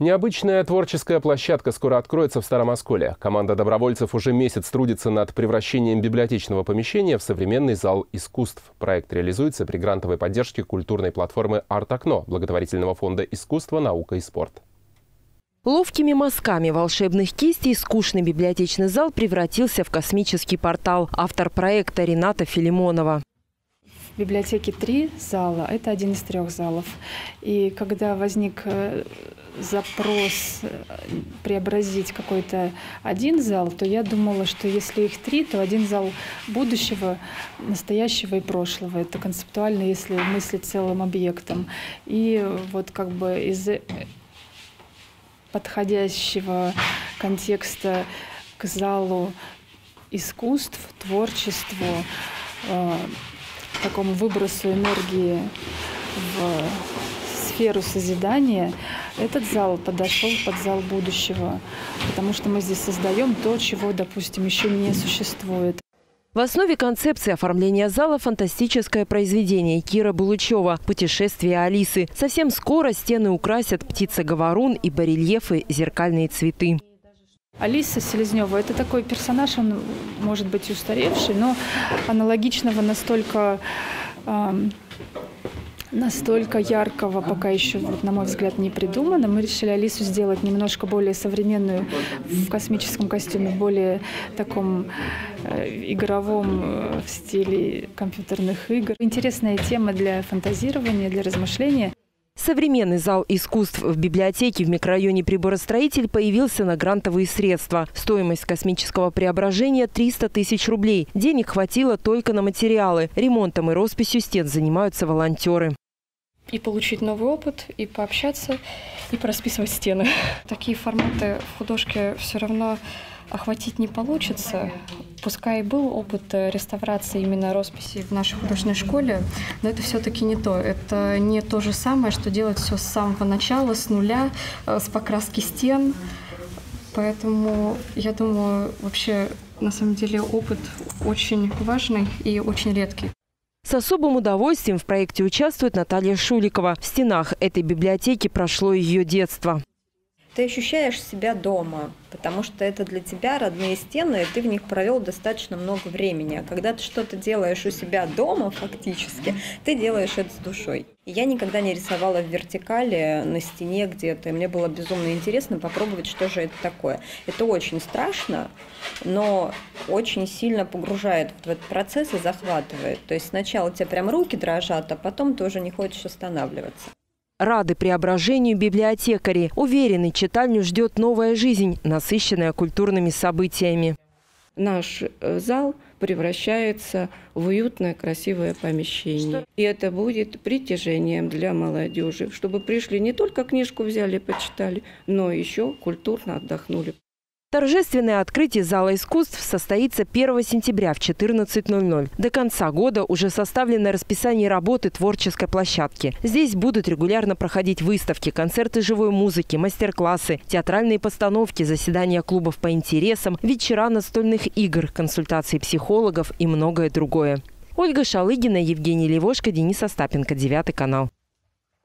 Необычная творческая площадка скоро откроется в Старом Осколе. Команда добровольцев уже месяц трудится над превращением библиотечного помещения в современный зал искусств. Проект реализуется при грантовой поддержке культурной платформы «Арт-Окно» благотворительного фонда «Искусство, наука и спорт». Ловкими мазками волшебных кистей скучный библиотечный зал превратился в космический портал. Автор проекта Рената Филимонова. В библиотеке 3 зала, это один из 3 залов. И когда возник запрос преобразить какой-то один зал, то я думала, что если их 3, то один зал будущего, настоящего и прошлого. Это концептуально, если мыслить целым объектом. И вот как бы из подходящего контекста к залу искусств, творчеству, такому выбросу энергии в сферу созидания, этот зал подошел под зал будущего, потому что мы здесь создаем то, чего, допустим, еще не существует. В основе концепции оформления зала фантастическое произведение Кира Булычева «Путешествие Алисы». Совсем скоро стены украсят птица-говорун и барельефы «Зеркальные цветы». Алиса Селезнева – это такой персонаж, он может быть устаревший, но аналогичного настолько яркого пока еще, вот, на мой взгляд, не придумано. Мы решили Алису сделать немножко более современную в космическом костюме, более таком игровом в стиле компьютерных игр. Интересная тема для фантазирования, для размышления. Современный зал искусств в библиотеке в микрорайоне Приборостроитель появился на грантовые средства. Стоимость космического преображения – 300 тысяч рублей. Денег хватило только на материалы. Ремонтом и росписью стен занимаются волонтеры. И получить новый опыт, и пообщаться, и порасписывать стены. Такие форматы в художке все равно охватить не получится. Пускай и был опыт реставрации именно росписи в нашей художественной школе, но это все-таки не то. Это не то же самое, что делать все с самого начала, с нуля, с покраски стен. Поэтому, я думаю, вообще, на самом деле, опыт очень важный и очень редкий. С особым удовольствием в проекте участвует Наталья Шуликова. В стенах этой библиотеки прошло ее детство. Ты ощущаешь себя дома, потому что это для тебя родные стены, и ты в них провел достаточно много времени. А когда ты что-то делаешь у себя дома, фактически, ты делаешь это с душой. Я никогда не рисовала в вертикали на стене где-то, и мне было безумно интересно попробовать, что же это такое. Это очень страшно, но очень сильно погружает в этот процесс и захватывает. То есть сначала у тебя прям руки дрожат, а потом ты уже не хочешь останавливаться. Рады преображению библиотекари. Уверены, читальню ждет новая жизнь, насыщенная культурными событиями. Наш зал превращается в уютное, красивое помещение. И это будет притяжением для молодежи, чтобы пришли не только книжку взяли, почитали, но еще культурно отдохнули. Торжественное открытие зала искусств состоится 1 сентября в 14:00. До конца года уже составлено расписание работы творческой площадки. Здесь будут регулярно проходить выставки, концерты живой музыки, мастер-классы, театральные постановки, заседания клубов по интересам, вечера настольных игр, консультации психологов и многое другое. Ольга Шалыгина, Евгений Левошко, Денис Остапенко, 9 канал.